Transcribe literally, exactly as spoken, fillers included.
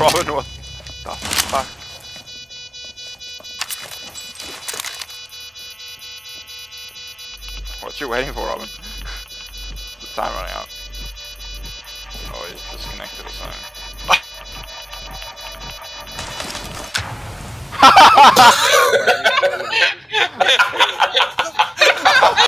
Robin, what the fuck? What you waiting for, Robin? The time running out. Oh, he's disconnected or something. Ha ha ha!